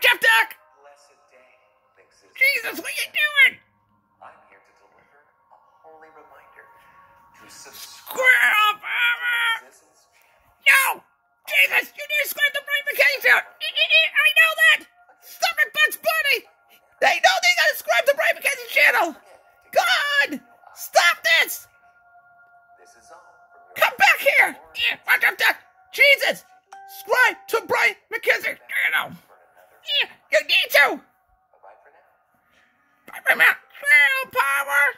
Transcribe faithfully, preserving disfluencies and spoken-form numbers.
Jeff Duck! Blessed day, McZizzle. Jesus, what are you doing? I'm here to deliver a holy reminder to subscribe Squirrel to power! McZizzle's channel. No! Jesus, you need to subscribe to Brian McKenzie show! I know that! Stop it, Bugs Bunny! They know they gotta subscribe to Brian McKenzie channel! God! Stop this! This is all from your Come back here! Yeah, watch out, Duck! Jesus! Subscribe to Brian McKenzie channel! for another. Yeah, you need to! Bye-bye for now. Bye for now. Squirrel power!